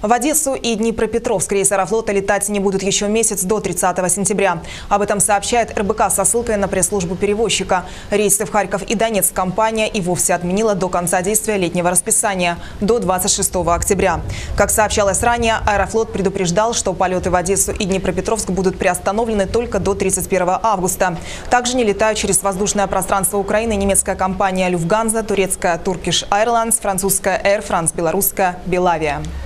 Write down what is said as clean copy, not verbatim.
В Одессу и Днепропетровск рейсы Аэрофлота летать не будут еще месяц, до 30 сентября. Об этом сообщает РБК со ссылкой на пресс-службу перевозчика. Рейсы в Харьков и Донецк компания и вовсе отменила до конца действия летнего расписания, до 26 октября. Как сообщалось ранее, Аэрофлот предупреждал, что полеты в Одессу и Днепропетровск будут приостановлены только до 31 августа. Также не летают через воздушное пространство Украины немецкая компания «Люфтганза», турецкая «Turkish Airlines», французская «Air France», белорусская «Белавия».